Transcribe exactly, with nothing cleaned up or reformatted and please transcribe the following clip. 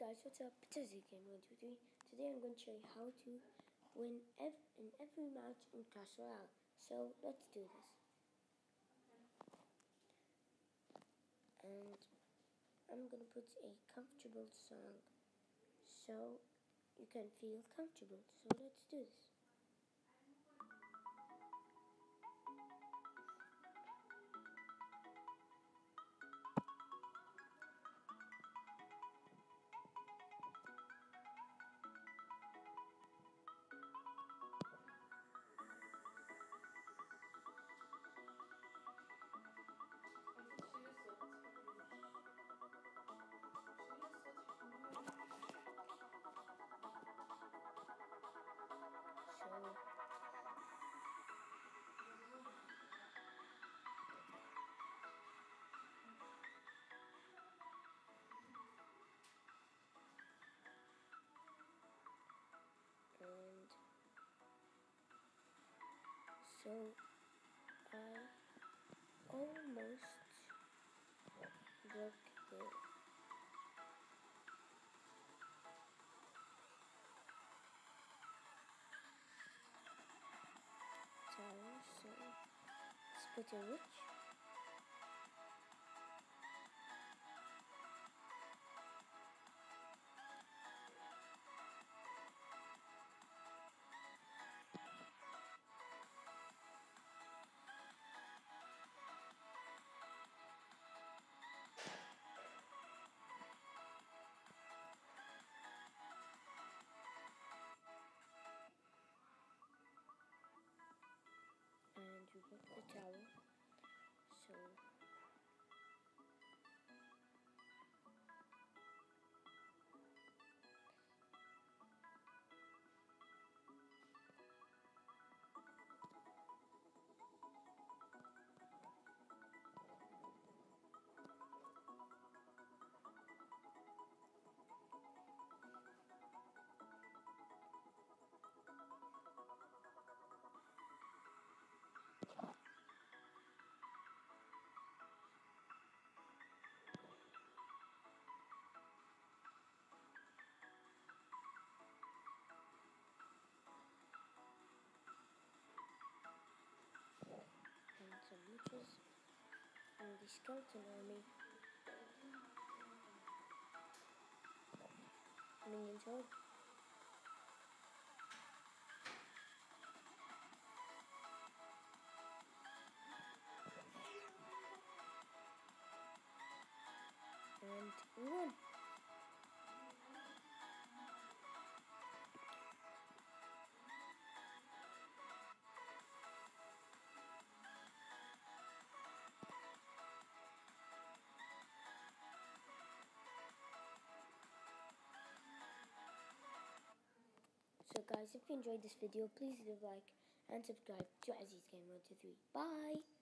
guys, what's up? It's Aziz Game one two three. Today I'm going to show you how to win ev in every match in Clash Royale. So let's do this. And I'm going to put a comfortable song so you can feel comfortable. So let's do this. So and so I almost broke the tower, so let's put a witch. And we got the tower, so and some witches and the skeleton army. Minions horde. And we won. So guys, if you enjoyed this video, please leave a like and subscribe to Aziz Game one two three. Bye!